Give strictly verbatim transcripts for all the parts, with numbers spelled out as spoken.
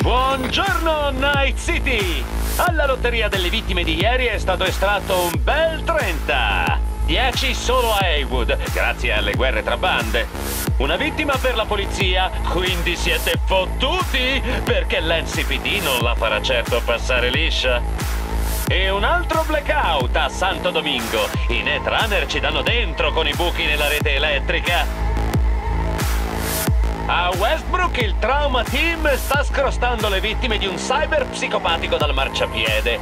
Buongiorno Night City! Alla lotteria delle vittime di ieri è stato estratto un bel trenta. dieci solo a Haywood, grazie alle guerre tra bande. Una vittima per la polizia, quindi siete fottuti, perché l'N C P D non la farà certo passare liscia. E un altro blackout a Santo Domingo. I Netrunner ci danno dentro con i buchi nella rete elettrica. A Westbrook il Trauma Team sta scrostando le vittime di un cyber psicopatico dal marciapiede.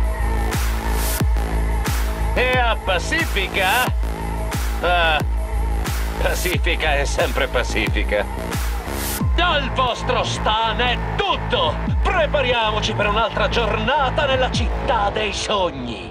E a Pacifica? Ah, Pacifica è sempre Pacifica. Dal vostro stan è tutto! Prepariamoci per un'altra giornata nella città dei sogni!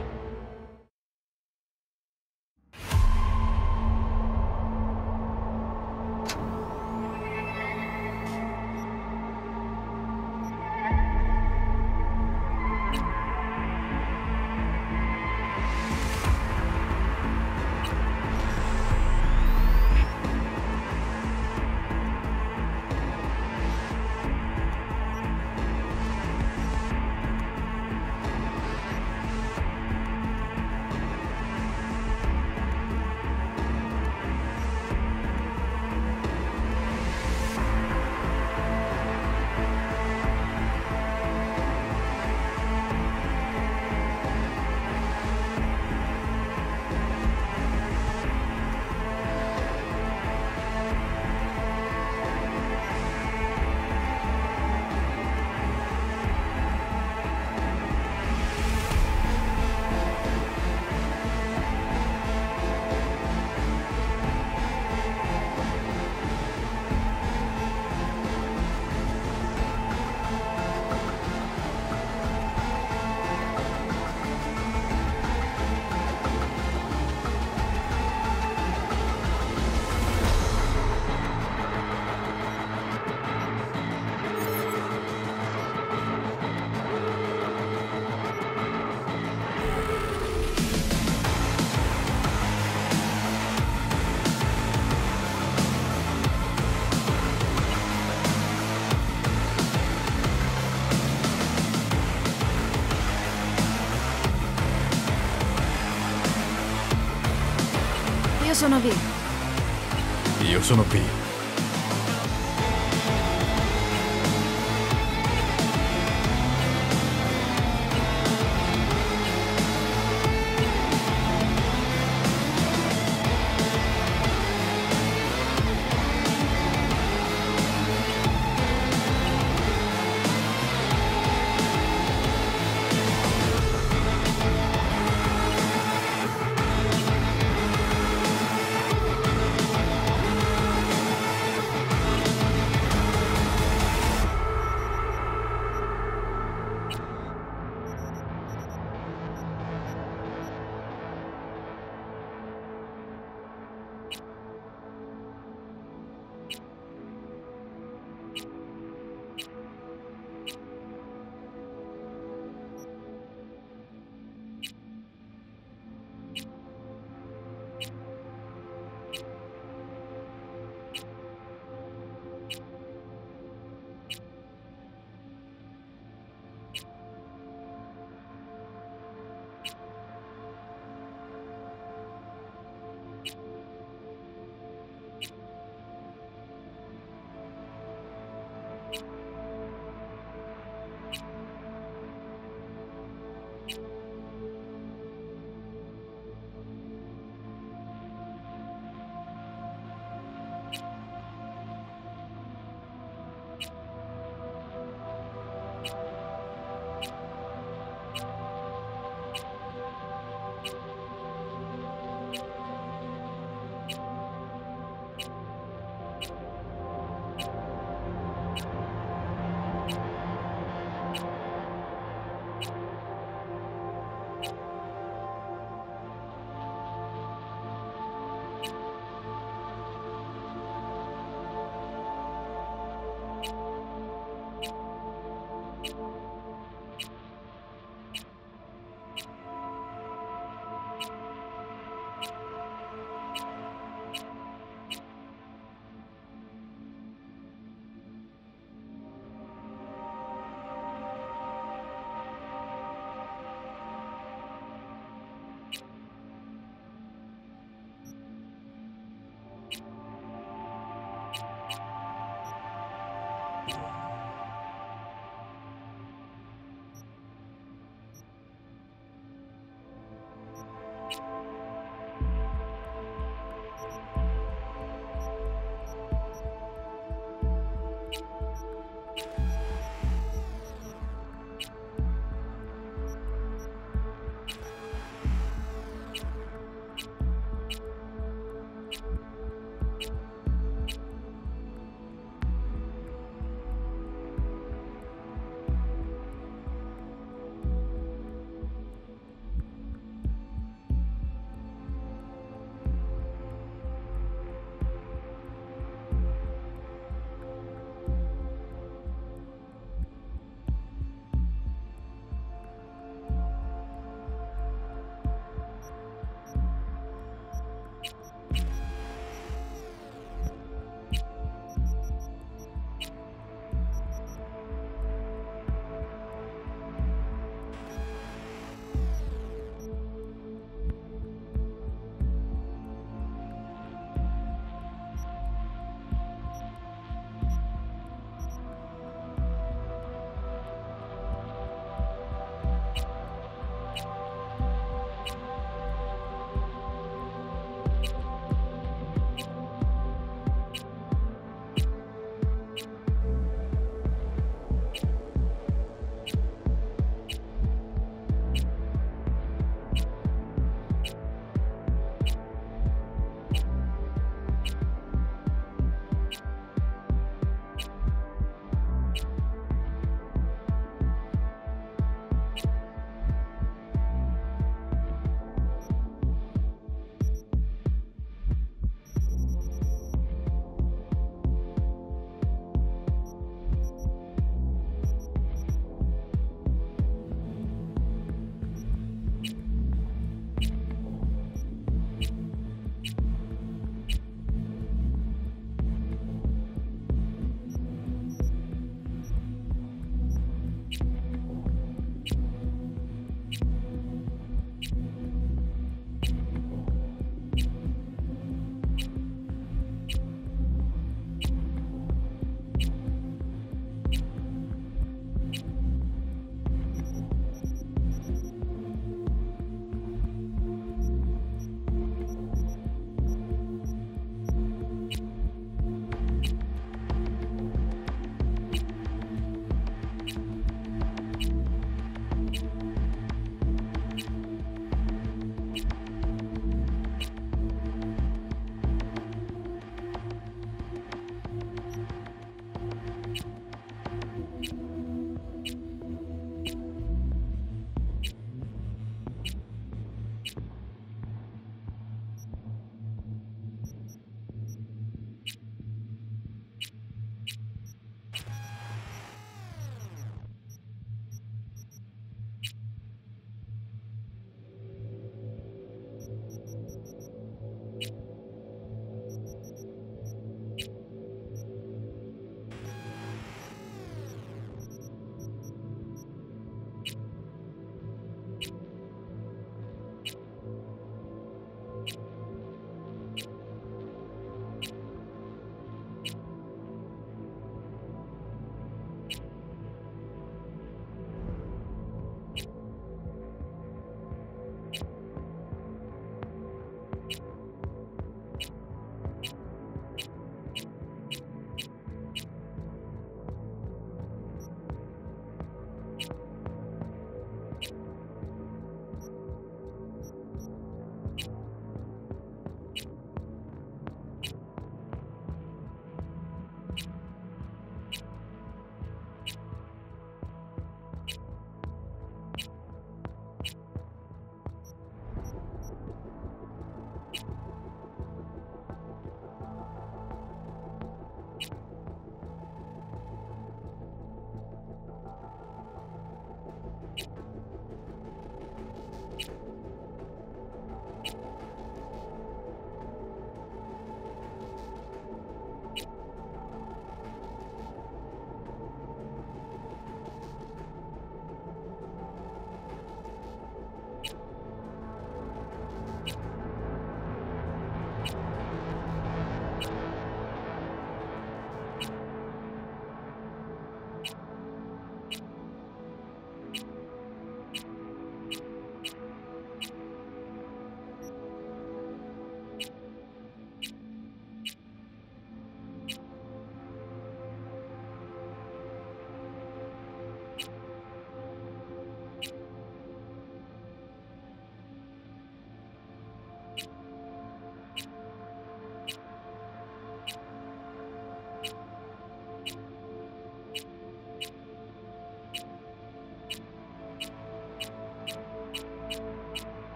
Io sono V. Io sono P.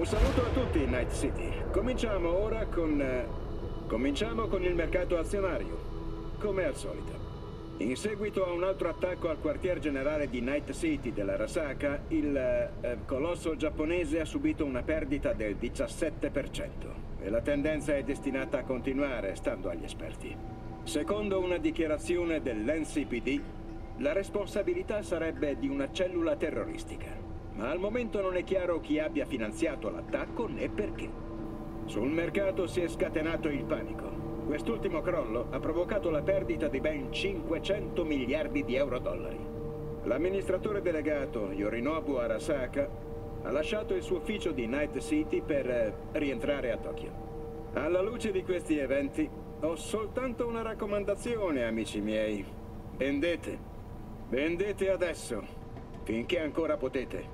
saluto a tutti in Night City. Cominciamo ora con... eh, cominciamo con il mercato azionario, come al solito. In seguito a un altro attacco al quartier generale di Night City dell'Arasaka, il eh, colosso giapponese ha subito una perdita del diciassette per cento e la tendenza è destinata a continuare, stando agli esperti. Secondo una dichiarazione dell'N C P D, la responsabilità sarebbe di una cellula terroristica. Ma al momento non è chiaro chi abbia finanziato l'attacco né perché. Sul mercato si è scatenato il panico. Quest'ultimo crollo ha provocato la perdita di ben cinquecento miliardi di euro-dollari. L'amministratore delegato Yorinobu Arasaka ha lasciato il suo ufficio di Night City per eh, rientrare a Tokyo. Alla luce di questi eventi, ho soltanto una raccomandazione, amici miei. Vendete. Vendete adesso, finché ancora potete.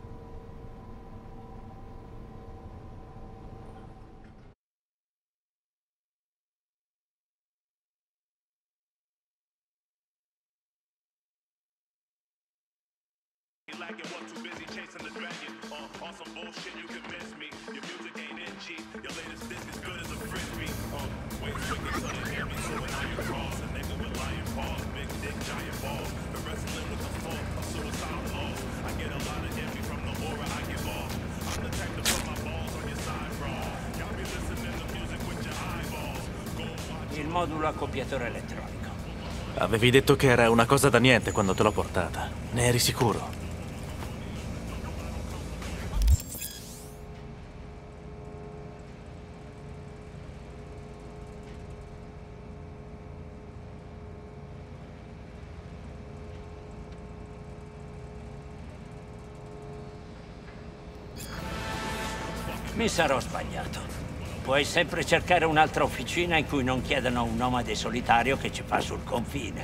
Like it was too busy chasing the dragon. Uh, on some bullshit, you can miss me. Your music ain't in cheap. Your latest disc is good as a frisbee. Uh, wait, wicked, so they hear me. So when I am cross, a nigga with lion paws, big dick, giant balls. The wrestling with the fork, a suicide law. I get a lot of envy from the aura I give off. I'm the type to put my balls on your side, bro. Y'all be listening to music with your eyeballs. Go watch. Il modulo accoppiatore elettronico. Avevi detto che era una cosa da niente quando te l'ho portata. Ne eri sicuro? Mi sarò sbagliato. Puoi sempre cercare un'altra officina in cui non chiedano un nomade solitario che ci fa sul confine.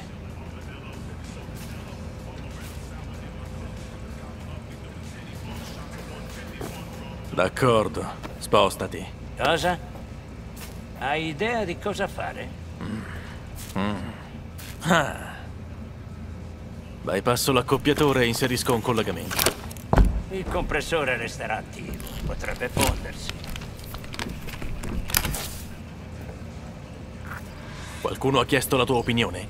D'accordo, spostati. Cosa? Hai idea di cosa fare? Mm. Mm. Ah. Bypasso l'accoppiatore e inserisco un collegamento. Il compressore resterà attivo, potrebbe fondersi. Qualcuno ha chiesto la tua opinione?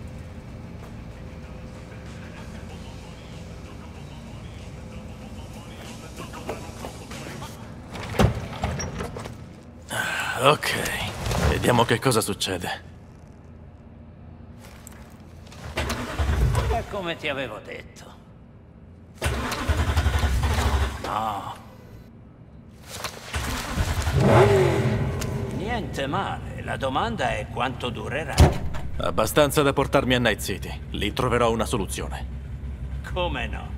Ok, vediamo che cosa succede. È come ti avevo detto. No. Niente male, la domanda è quanto durerà. Abbastanza da portarmi a Night City. Lì troverò una soluzione. Come no?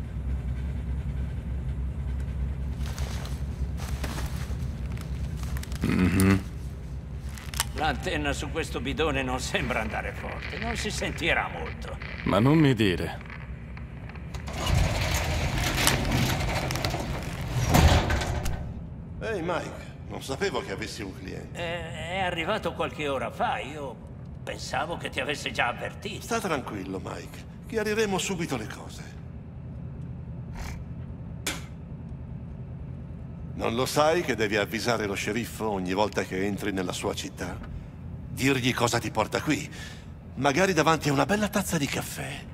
Mm-hmm. L'antenna su questo bidone non sembra andare forte, non si sentirà molto. Ma non mi dire. Ehi, hey Mike, non sapevo che avessi un cliente. È, è arrivato qualche ora fa, io pensavo che ti avesse già avvertito. Sta tranquillo, Mike. Chiariremo subito le cose. Non lo sai che devi avvisare lo sceriffo ogni volta che entri nella sua città? Dirgli cosa ti porta qui. Magari davanti a una bella tazza di caffè.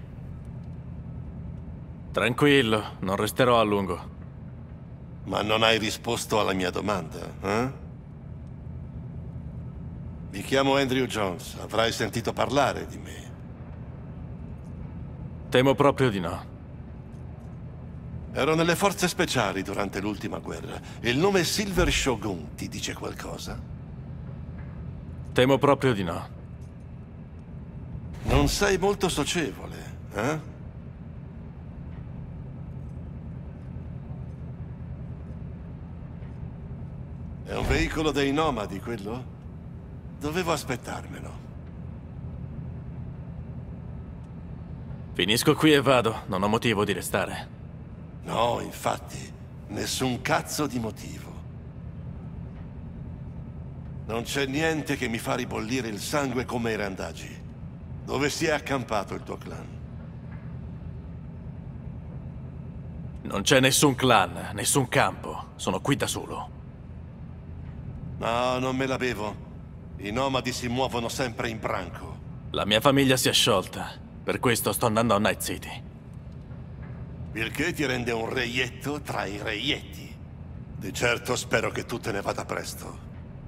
Tranquillo, non resterò a lungo. Ma non hai risposto alla mia domanda, eh? Mi chiamo Andrew Jones, avrai sentito parlare di me. Temo proprio di no. Ero nelle forze speciali durante l'ultima guerra. Il nome Silver Shogun ti dice qualcosa? Temo proprio di no. Non sei molto socievole, eh? È un veicolo dei nomadi, quello? Dovevo aspettarmelo. Finisco qui e vado. Non ho motivo di restare. No, infatti, nessun cazzo di motivo. Non c'è niente che mi fa ribollire il sangue come i randagi. Dove si è accampato il tuo clan? Non c'è nessun clan, nessun campo. Sono qui da solo. No, non me la bevo. I nomadi si muovono sempre in branco. La mia famiglia si è sciolta. Per questo sto andando a Night City. Il che ti rende un reietto tra i reietti. Di certo spero che tu te ne vada presto.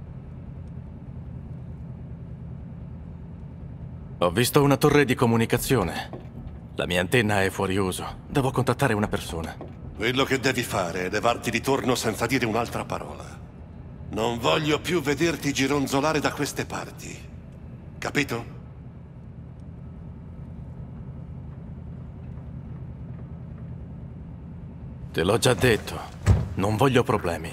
Ho visto una torre di comunicazione. La mia antenna è fuori uso. Devo contattare una persona. Quello che devi fare è levarti di torno senza dire un'altra parola. Non voglio più vederti gironzolare da queste parti. Capito? Te l'ho già detto. Non voglio problemi.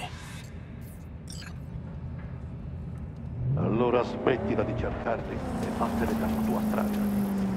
Allora smettila di cercarli e vattene per la tua strada.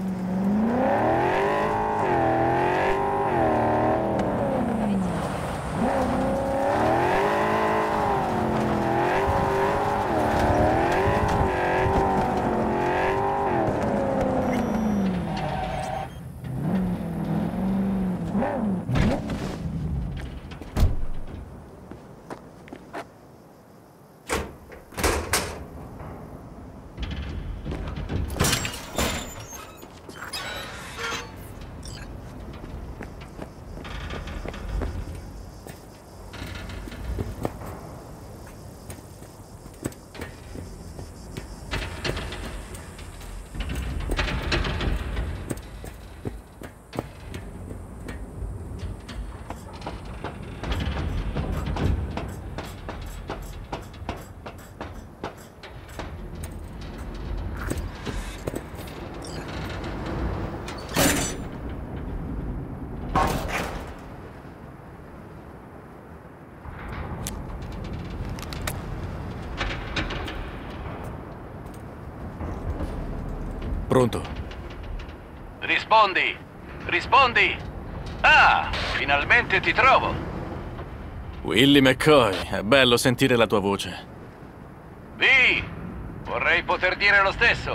Pronto? Rispondi! Rispondi! Ah, finalmente ti trovo! Willie McCoy, è bello sentire la tua voce. Vi! Vorrei poter dire lo stesso.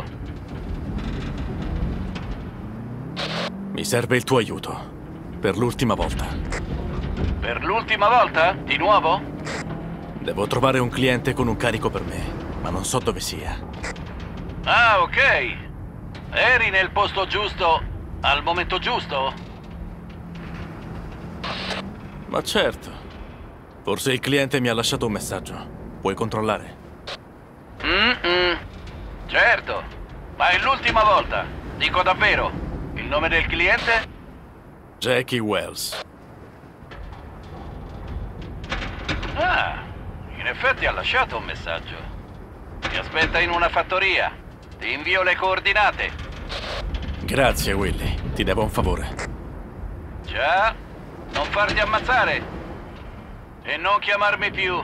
Mi serve il tuo aiuto. Per l'ultima volta. Per l'ultima volta? Di nuovo? Devo trovare un cliente con un carico per me, ma non so dove sia. Ah, ok. Eri nel posto giusto al momento giusto? Ma certo. Forse il cliente mi ha lasciato un messaggio. Puoi controllare? Mm-mm. Certo. Ma è l'ultima volta. Dico davvero. Il nome del cliente? Jackie Wells. Ah, in effetti ha lasciato un messaggio. Mi aspetta in una fattoria. Ti invio le coordinate. Grazie, Willie. Ti devo un favore. Già? Non farti ammazzare. E non chiamarmi più.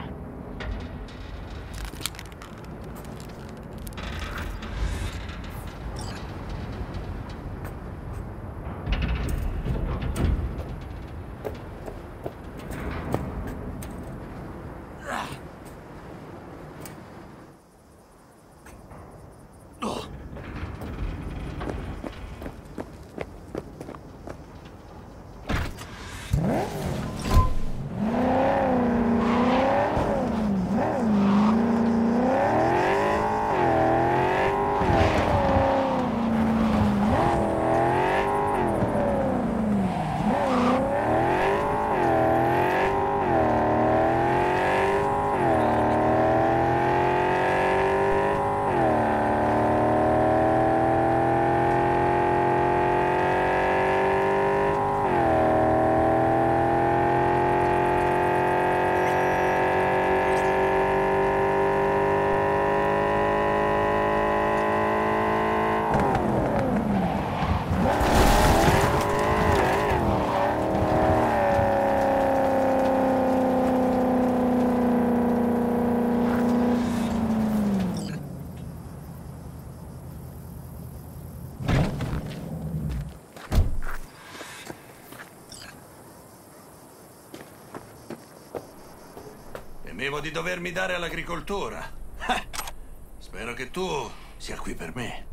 Temevo di dovermi dare all'agricoltura. Eh, spero che tu sia qui per me.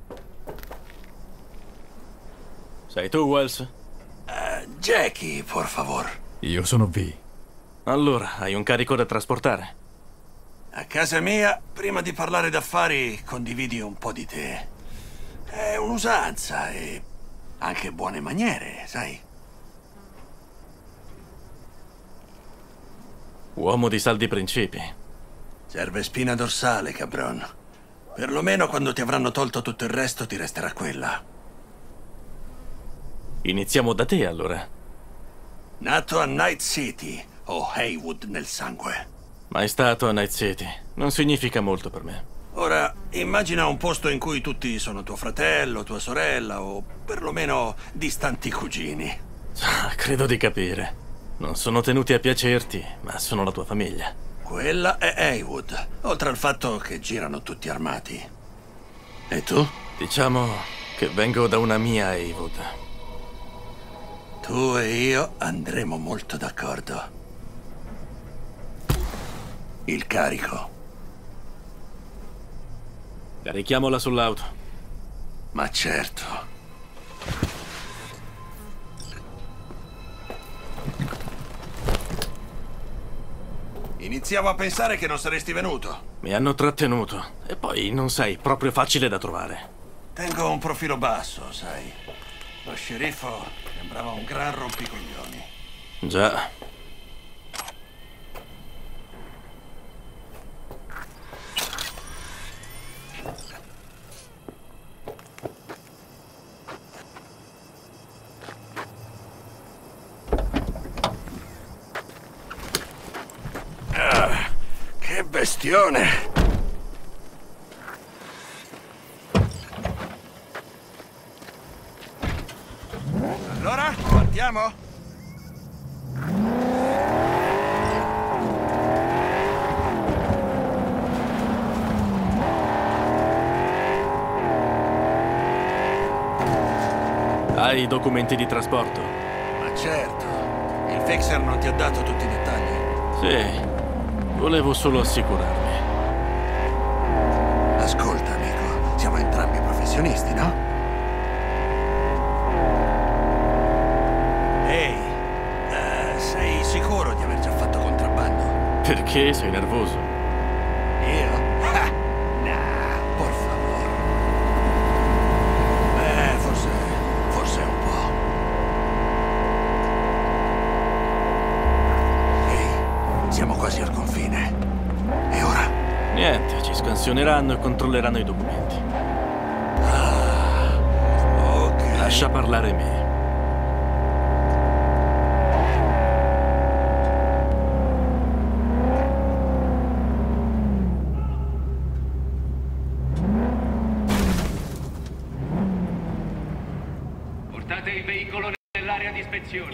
Sei tu, Wells? Uh, Jackie, por favor. Io sono V. Allora, hai un carico da trasportare? A casa mia, prima di parlare d'affari, condividi un po' di te. È un'usanza e anche buone maniere, sai? Uomo di saldi principi. Serve spina dorsale, cabron. Perlomeno quando ti avranno tolto tutto il resto ti resterà quella. Iniziamo da te, allora. Nato a Night City, ho Haywood nel sangue. Mai stato a Night City. Non significa molto per me. Ora, immagina un posto in cui tutti sono tuo fratello, tua sorella o perlomeno distanti cugini. Ah, credo di capire. Non sono tenuti a piacerti, ma sono la tua famiglia. Quella è Haywood, oltre al fatto che girano tutti armati. E tu? Diciamo che vengo da una mia Haywood. Tu e io andremo molto d'accordo. Il carico. Carichiamola sull'auto. Ma certo. Iniziavo a pensare che non saresti venuto. Mi hanno trattenuto. E poi non sei proprio facile da trovare. Tengo un profilo basso, sai. Lo sceriffo sembrava un gran rompicoglioni. Già. Ah, che bestione! Allora, partiamo? Hai i documenti di trasporto? Ma certo. Il fixer non ti ha dato tutti i dettagli? Sì. Volevo solo assicurarmi. Ascolta, amico. Siamo entrambi professionisti, no? Ehi, uh, sei sicuro di aver già fatto contrabbando? Perché sei nervoso? Io? Ah, nah, por favor. Eh, forse... forse un po'. Ehi, siamo quasi al confine. E ora? Niente, ci scansioneranno e controlleranno i documenti. Ah, ok. Lascia parlare me. Portate il veicolo nell'area di ispezione.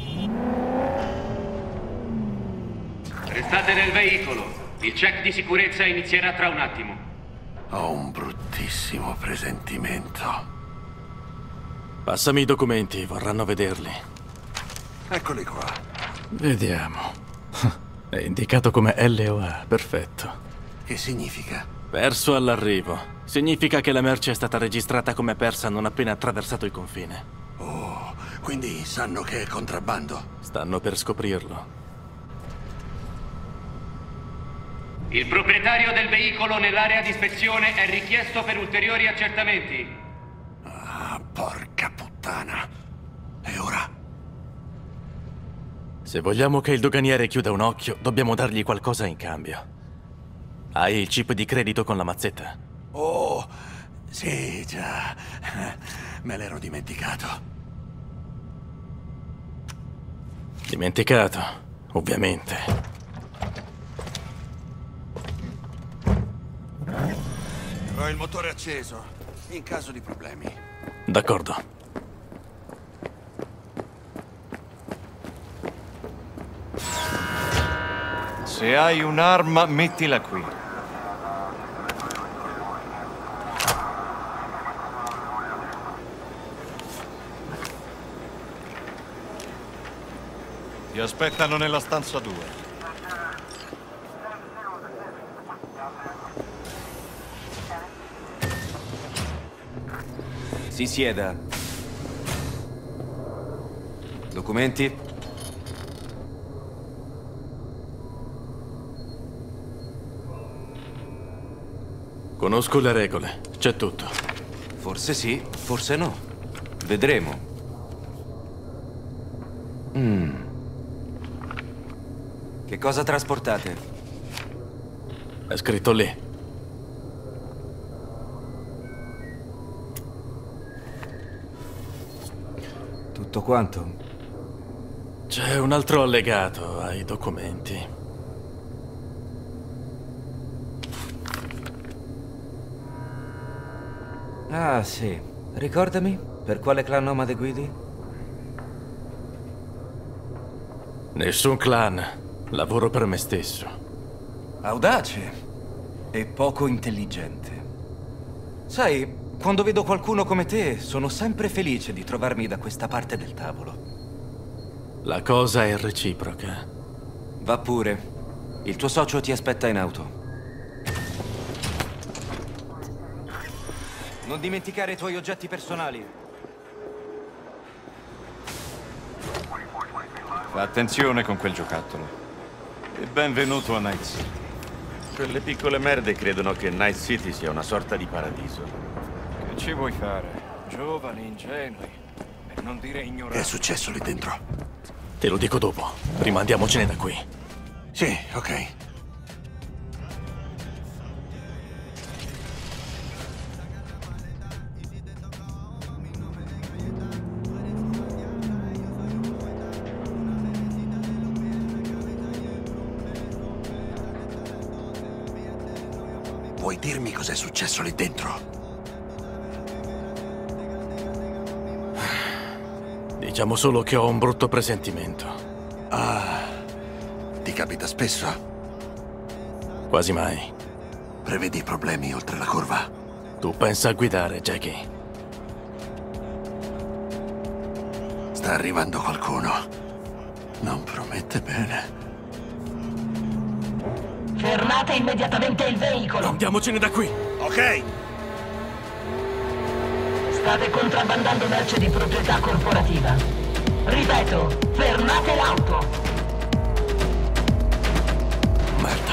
Restate nel veicolo. Il check di sicurezza inizierà tra un attimo. Ho un bruttissimo presentimento. Passami i documenti, vorranno vederli. Eccoli qua. Vediamo. È indicato come L O A, perfetto. Che significa? Perso all'arrivo. Significa che la merce è stata registrata come persa non appena attraversato il confine. Oh, quindi sanno che è contrabbando? Stanno per scoprirlo. Il proprietario del veicolo nell'area di ispezione è richiesto per ulteriori accertamenti. Ah, porca puttana. E ora? Se vogliamo che il doganiere chiuda un occhio, dobbiamo dargli qualcosa in cambio. Hai il chip di credito con la mazzetta? Oh, sì, già. Me l'ero dimenticato. Dimenticato, ovviamente. Ho il motore acceso, in caso di problemi. D'accordo. Se hai un'arma, mettila qui. Ti aspettano nella stanza due. Si sieda. Documenti? Conosco le regole, c'è tutto. Forse sì, forse no. Vedremo. Mm. Che cosa trasportate? È scritto lì. Tutto quanto? C'è un altro allegato ai documenti. Ah, sì. Ricordami, per quale clan nomade guidi? Nessun clan. Lavoro per me stesso. Audace e poco intelligente. Sai, quando vedo qualcuno come te, sono sempre felice di trovarmi da questa parte del tavolo. La cosa è reciproca. Va pure. Il tuo socio ti aspetta in auto. Non dimenticare i tuoi oggetti personali. Fa attenzione con quel giocattolo. E benvenuto a Night City. Quelle piccole merde credono che Night City sia una sorta di paradiso. Che ci vuoi fare? Giovani, ingenui. E non dire ignoranti. Che è successo lì dentro? Te lo dico dopo. Prima andiamocene da qui. Sì, ok. Puoi dirmi cos'è successo lì dentro? Diciamo solo che ho un brutto presentimento. Ah, ti capita spesso? Quasi mai. Prevedi problemi oltre la curva? Tu pensa a guidare, Jackie. Sta arrivando qualcuno. Non promette bene. Fermate immediatamente il veicolo! Andiamocene da qui! Ok! State contrabbandando merce di proprietà corporativa. Ripeto, fermate l'auto! Merda.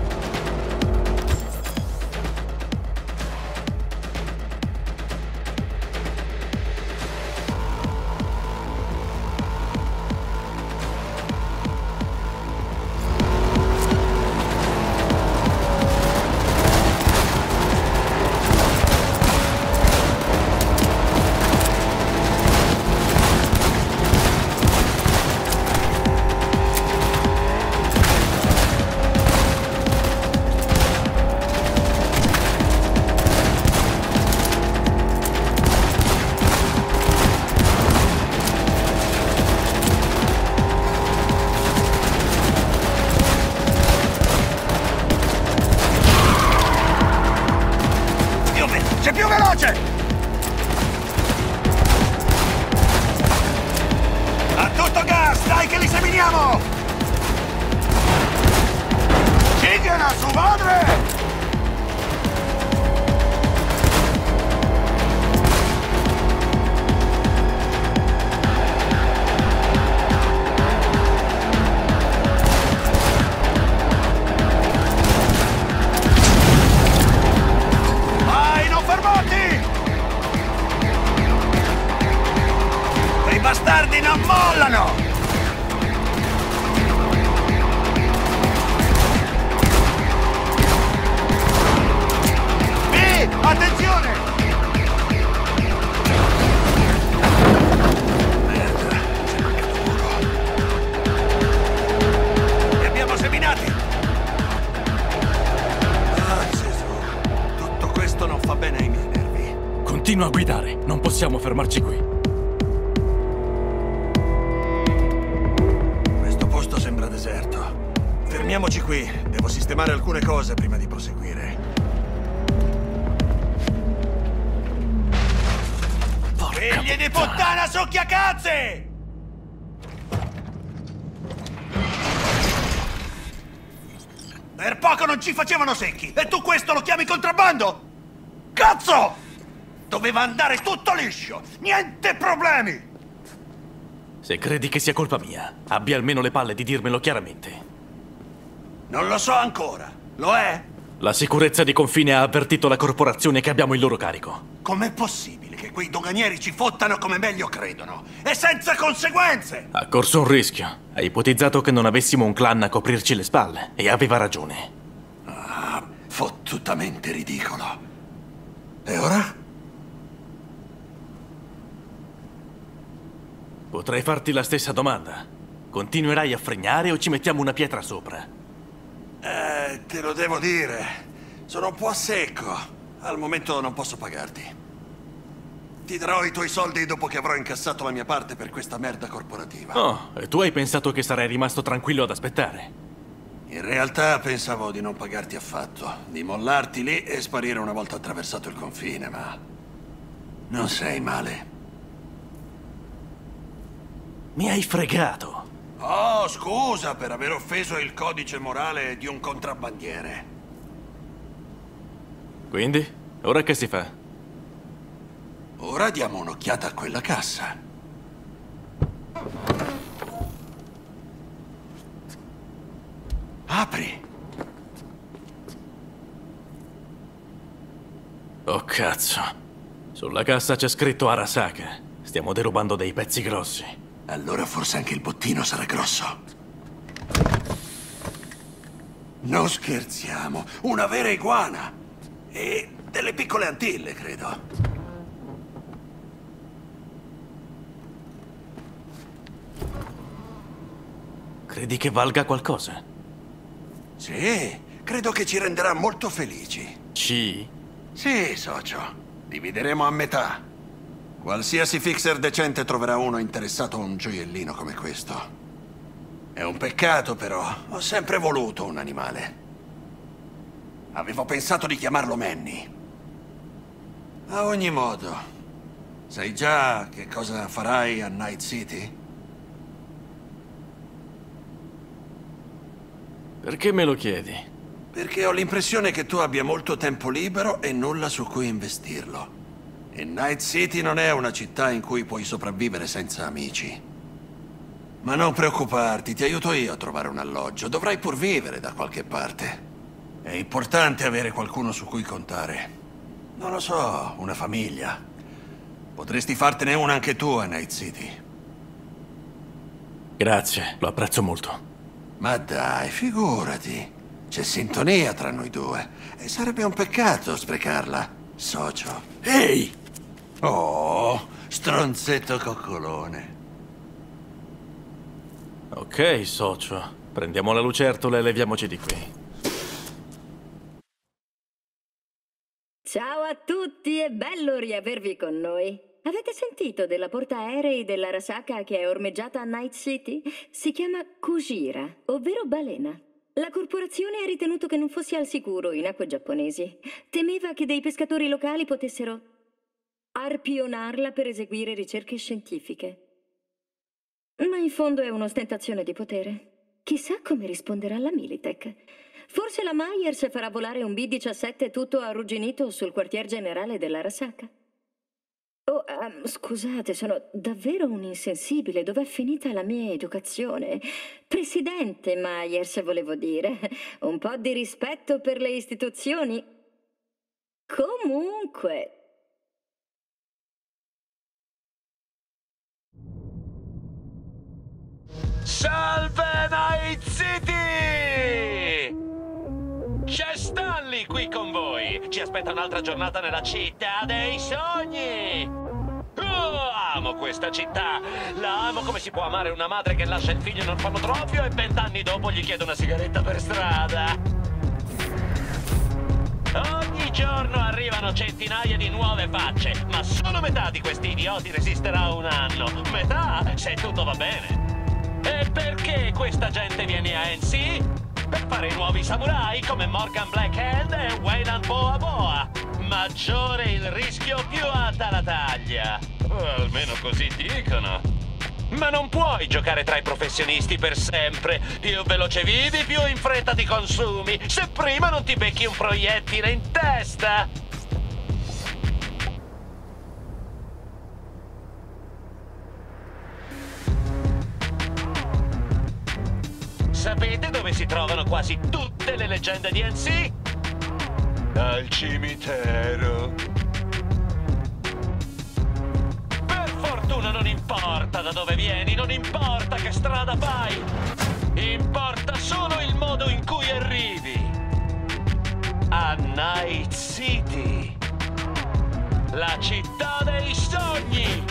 C'è più veloce! A tutto gas! Dai che li seminiamo! Cigana su madre! Bastardi non mollano! B, attenzione! Merda, c'è mancato uno. Li abbiamo seminati! Ah, Gesù, tutto questo non fa bene ai miei nervi. Continua a guidare, non possiamo fermarci qui. Sembra deserto. Fermiamoci qui. Devo sistemare alcune cose prima di proseguire. Figli di puttana succhiacazze! Per poco non ci facevano secchi. E tu questo lo chiami contrabbando? Cazzo! Doveva andare tutto liscio. Niente problemi. Se credi che sia colpa mia, abbi almeno le palle di dirmelo chiaramente. Non lo so ancora. Lo è? La sicurezza di confine ha avvertito la corporazione che abbiamo il loro carico. Com'è possibile che quei doganieri ci fottano come meglio credono? E senza conseguenze! Ha corso un rischio. Ha ipotizzato che non avessimo un clan a coprirci le spalle. E aveva ragione. Ah, fottutamente ridicolo. E ora? Potrei farti la stessa domanda. Continuerai a fregnare o ci mettiamo una pietra sopra? Eh, te lo devo dire. Sono un po' a secco. Al momento non posso pagarti. Ti darò i tuoi soldi dopo che avrò incassato la mia parte per questa merda corporativa. Oh, e tu hai pensato che sarei rimasto tranquillo ad aspettare? In realtà pensavo di non pagarti affatto, di mollarti lì e sparire una volta attraversato il confine, ma... non sei male. Mi hai fregato. Oh, scusa per aver offeso il codice morale di un contrabbandiere. Quindi? Ora che si fa? Ora diamo un'occhiata a quella cassa. Apri. Oh, cazzo. Sulla cassa c'è scritto Arasaka. Stiamo derubando dei pezzi grossi. Allora forse anche il bottino sarà grosso. Non scherziamo. Una vera iguana. E delle piccole Antille, credo. Credi che valga qualcosa? Sì, credo che ci renderà molto felici. Ci? Sì, socio. Divideremo a metà. Qualsiasi fixer decente troverà uno interessato a un gioiellino come questo. È un peccato, però. Ho sempre voluto un animale. Avevo pensato di chiamarlo Manny. A ogni modo, sai già che cosa farai a Night City? Perché me lo chiedi? Perché ho l'impressione che tu abbia molto tempo libero e nulla su cui investirlo. E Night City non è una città in cui puoi sopravvivere senza amici. Ma non preoccuparti, ti aiuto io a trovare un alloggio. Dovrai pur vivere da qualche parte. È importante avere qualcuno su cui contare. Non lo so, una famiglia. Potresti fartene una anche tu a Night City. Grazie, lo apprezzo molto. Ma dai, figurati. C'è sintonia tra noi due. E sarebbe un peccato sprecarla, socio. Ehi! Oh, stronzetto coccolone. Ok, socio. Prendiamo la lucertola e leviamoci di qui. Ciao a tutti, è bello riavervi con noi. Avete sentito della portaerei dell'Arasaka che è ormeggiata a Night City? Si chiama Kujira, ovvero balena. La corporazione ha ritenuto che non fosse al sicuro in acque giapponesi. Temeva che dei pescatori locali potessero arpionarla per eseguire ricerche scientifiche. Ma in fondo è un'ostentazione di potere. Chissà come risponderà la Militech. Forse la Myers farà volare un B diciassette tutto arrugginito sul quartier generale dell'Arasaka. Oh, um, scusate, sono davvero un insensibile. Dov'è finita la mia educazione? Presidente Myers, volevo dire. Un po' di rispetto per le istituzioni. Comunque... Salve Night City! C'è Stanley qui con voi! Ci aspetta un'altra giornata nella città dei sogni! Oh, amo questa città! La amo come si può amare una madre che lascia il figlio in orfanotrofio e vent'anni dopo gli chiede una sigaretta per strada! Ogni giorno arrivano centinaia di nuove facce, ma solo metà di questi idioti resisterà un anno. Metà, se tutto va bene. E perché questa gente viene a N C? Per fare i nuovi samurai come Morgan Blackhand e Wayland Boa Boa. Maggiore il rischio, più alta la taglia. O almeno così dicono. Ma non puoi giocare tra i professionisti per sempre. Più veloce vivi, più in fretta ti consumi. Se prima non ti becchi un proiettile in testa. Sapete dove si trovano quasi tutte le leggende di N C? Al cimitero. Per fortuna non importa da dove vieni, non importa che strada fai. Importa solo il modo in cui arrivi. A Night City. La città dei sogni.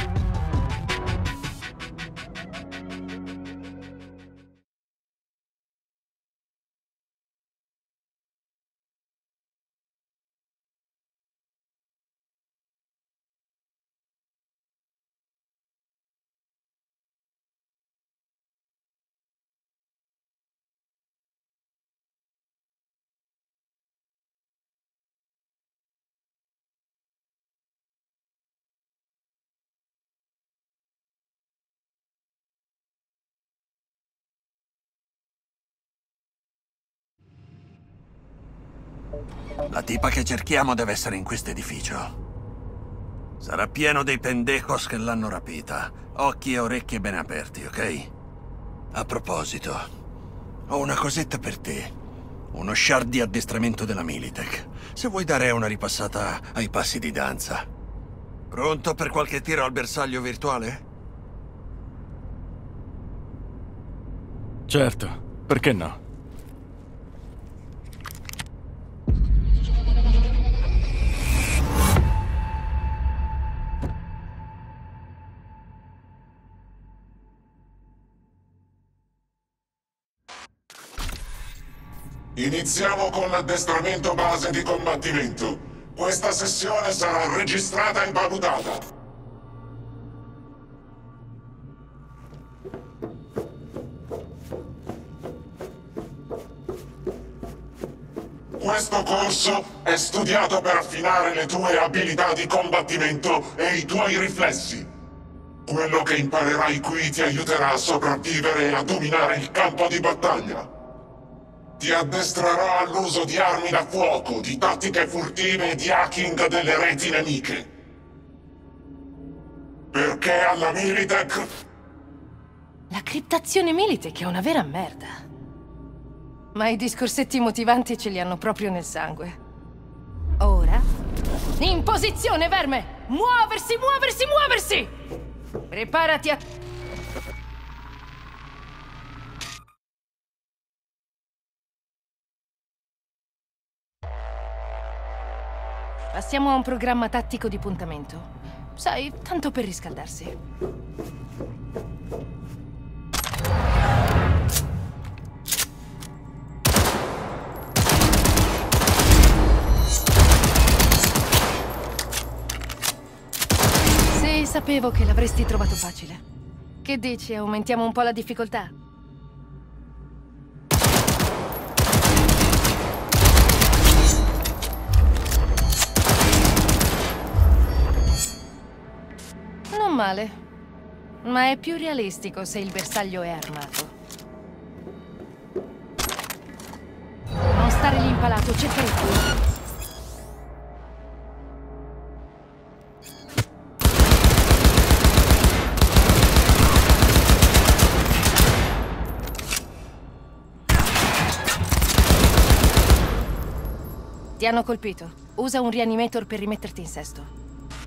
La tipa che cerchiamo deve essere in questo edificio. Sarà pieno dei pendejos che l'hanno rapita. Occhi e orecchie ben aperti, ok? A proposito, ho una cosetta per te. Uno shard di addestramento della Militech. Se vuoi dare una ripassata ai passi di danza. Pronto per qualche tiro al bersaglio virtuale? Certo, perché no? Iniziamo con l'addestramento base di combattimento. Questa sessione sarà registrata e valutata. Questo corso è studiato per affinare le tue abilità di combattimento e i tuoi riflessi. Quello che imparerai qui ti aiuterà a sopravvivere e a dominare il campo di battaglia. Ti addestrerò all'uso di armi da fuoco, di tattiche furtive e di hacking delle reti nemiche. Perché alla Militech... La criptazione Militech è una vera merda. Ma i discorsetti motivanti ce li hanno proprio nel sangue. Ora... In posizione, verme! Muoversi, muoversi, muoversi! Preparati a... Passiamo a un programma tattico di puntamento. Sai, tanto per riscaldarsi. Sì, sapevo che l'avresti trovato facile. Che dici, aumentiamo un po' la difficoltà? Non male, ma è più realistico se il bersaglio è armato. Non stare lì impalato, cerca il culo. Ti hanno colpito. Usa un reanimator per rimetterti in sesto.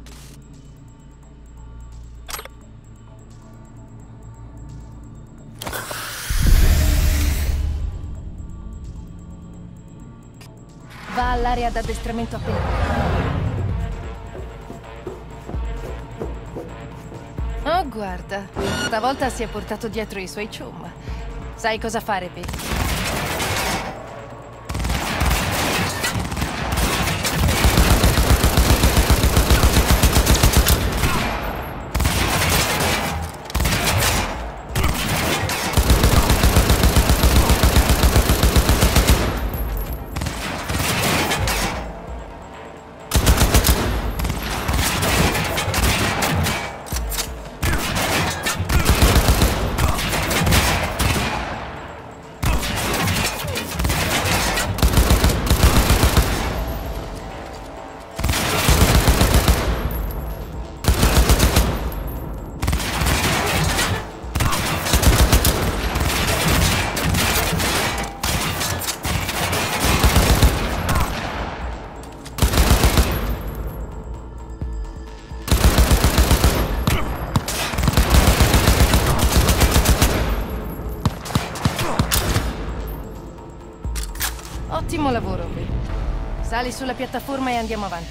Va all'area d'addestramento appena. Oh, guarda. Stavolta si è portato dietro i suoi chum. Sai cosa fare, Pete? Ottimo lavoro qui. Sali sulla piattaforma e andiamo avanti.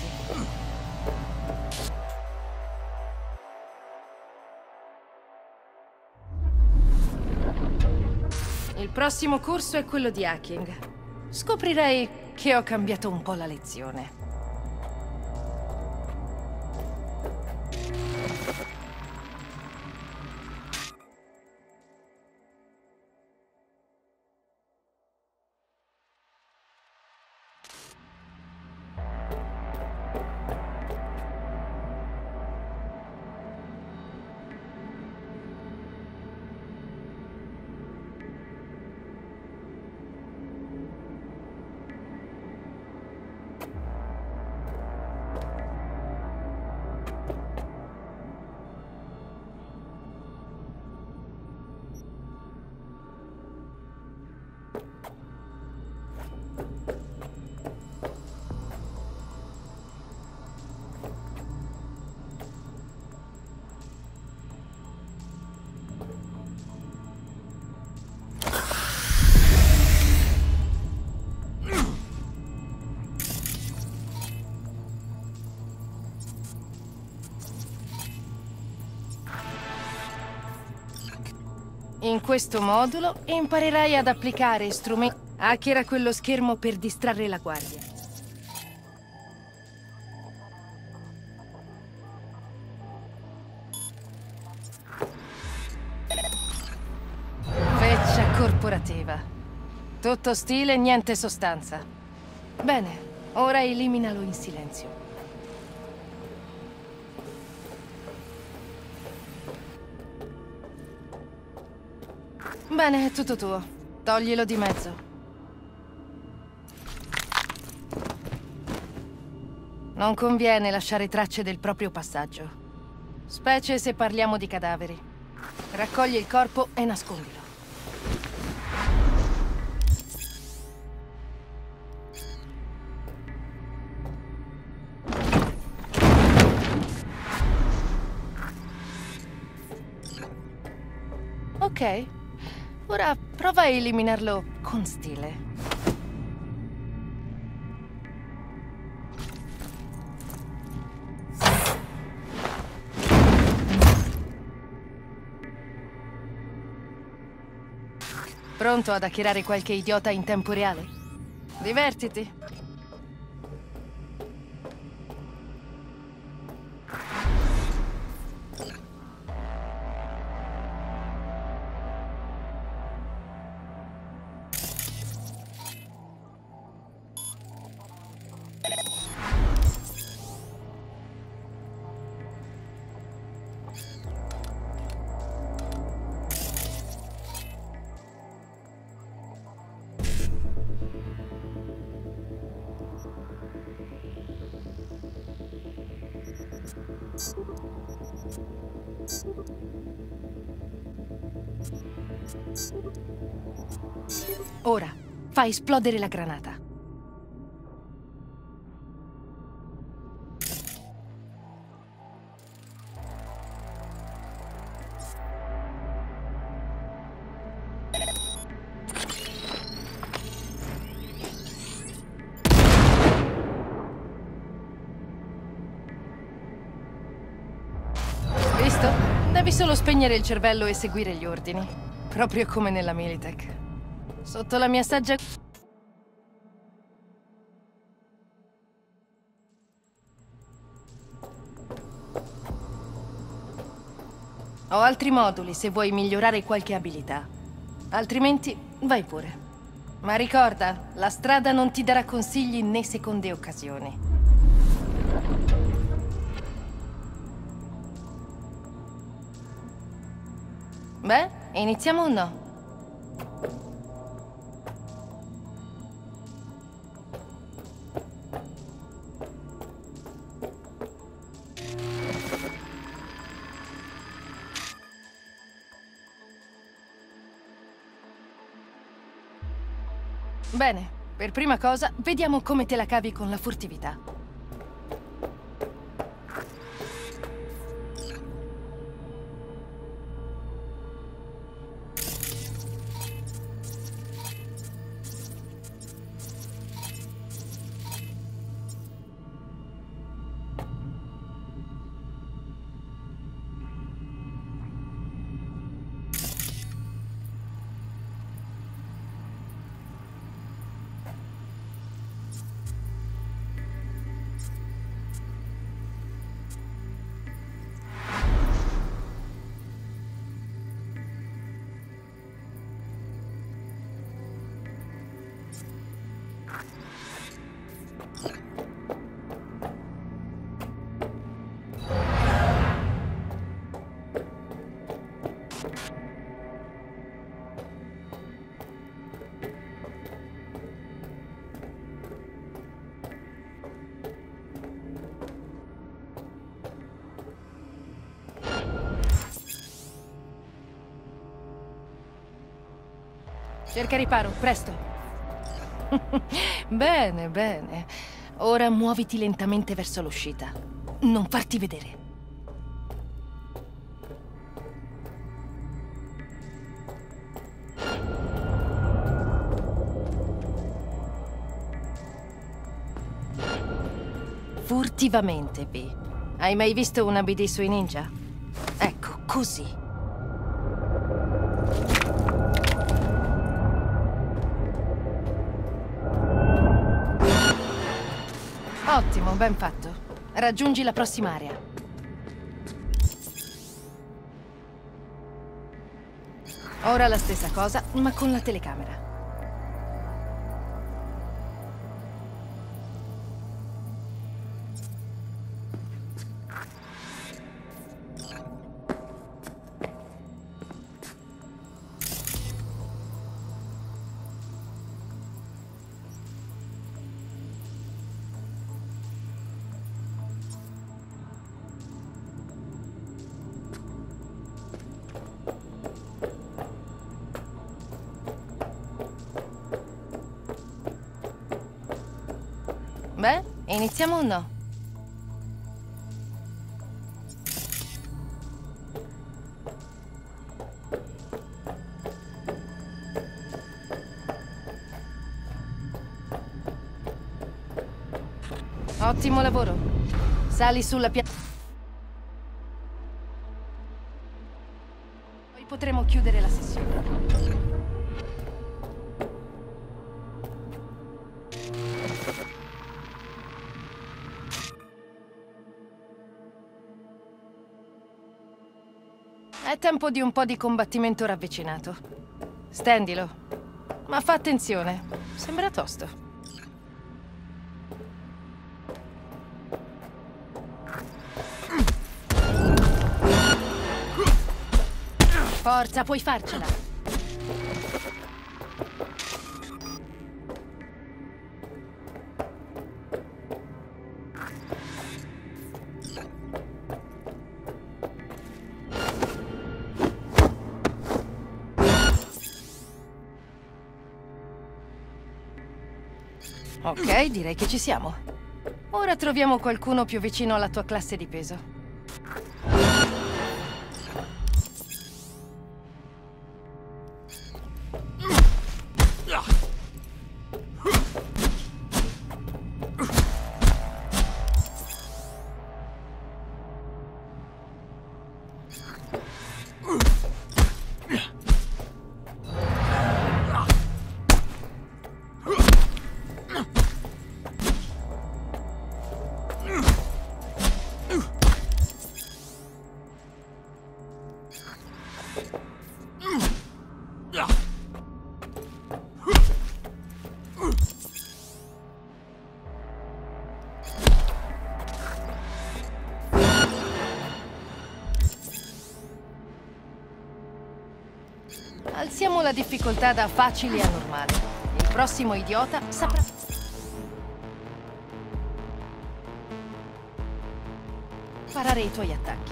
Il prossimo corso è quello di hacking. Scoprirei che ho cambiato un po' la lezione. In questo modulo imparerai ad applicare strumenti. Hackera quello schermo per distrarre la guardia. Feccia corporativa. Tutto stile e niente sostanza. Bene, ora eliminalo in silenzio. Bene, è tutto tuo. Toglilo di mezzo. Non conviene lasciare tracce del proprio passaggio, specie se parliamo di cadaveri. Raccogli il corpo e nascondilo. Ok. Ora prova a eliminarlo con stile. Pronto ad hackerare qualche idiota in tempo reale? Divertiti. Ora, fai esplodere la granata. Visto? Devi solo spegnere il cervello e seguire gli ordini. Proprio come nella Militech. Sotto la mia saggia... Ho altri moduli se vuoi migliorare qualche abilità. Altrimenti, vai pure. Ma ricorda, la strada non ti darà consigli né seconde occasioni. Beh, iniziamo o no? Bene, per prima cosa, vediamo come te la cavi con la furtività. Cerca riparo, presto. Bene, bene. Ora muoviti lentamente verso l'uscita. Non farti vedere. Furtivamente, V. Hai mai visto una B D sui ninja? Ecco, così. Ottimo, ben fatto. Raggiungi la prossima area. Ora la stessa cosa, ma con la telecamera. Beh, iniziamo o no? Ottimo lavoro. Sali sulla piazza. Poi potremo chiudere la sessione. È tempo di un po' di combattimento ravvicinato. Stendilo. Ma fa attenzione. Sembra tosto. Forza, puoi farcela. Ok, direi che ci siamo. Ora troviamo qualcuno più vicino alla tua classe di peso. Alziamo la difficoltà da facile a normale. Il prossimo idiota saprà... parare i tuoi attacchi.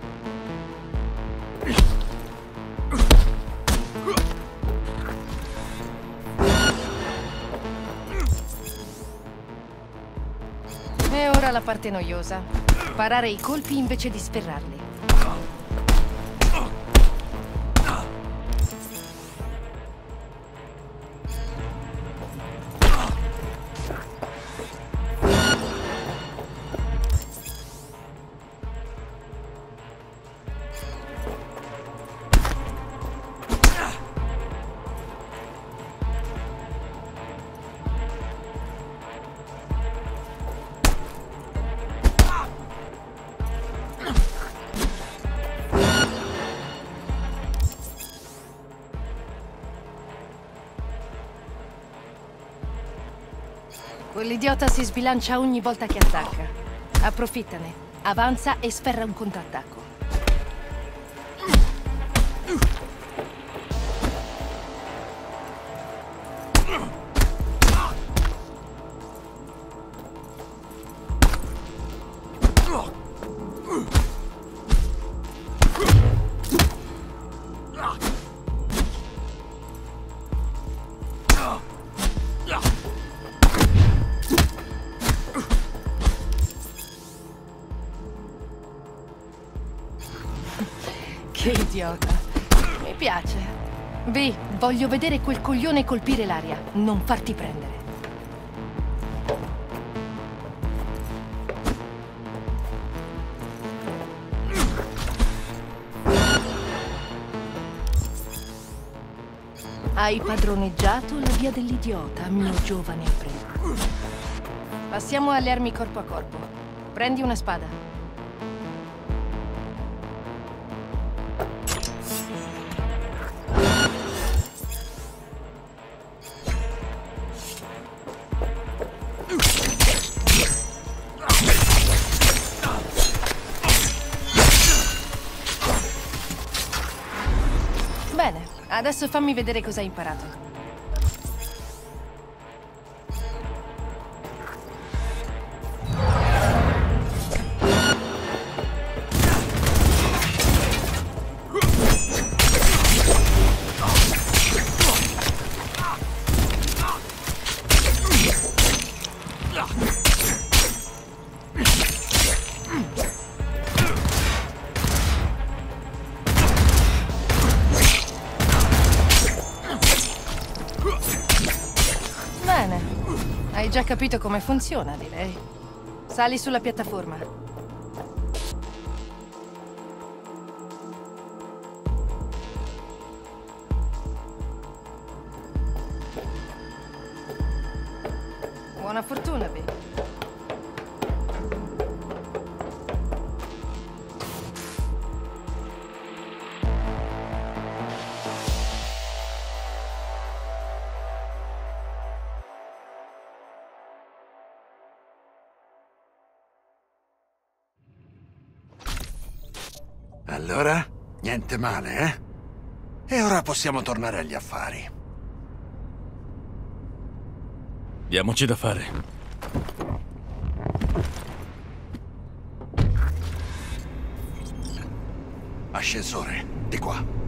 E ora la parte noiosa. Parare i colpi invece di sferrarli. Quell'idiota si sbilancia ogni volta che attacca. Approfittane, avanza e sferra un contrattacco. Che idiota. Mi piace. Vi, voglio vedere quel coglione colpire l'aria. Non farti prendere. Hai padroneggiato la via dell'idiota, mio giovane apprendista. Passiamo alle armi corpo a corpo. Prendi una spada. Bene, adesso fammi vedere cosa hai imparato. Bene, hai già capito come funziona, direi. Sali sulla piattaforma. Buona fortuna, Vi. Allora, niente male, eh? E ora possiamo tornare agli affari. Diamoci da fare. Ascensore, di qua.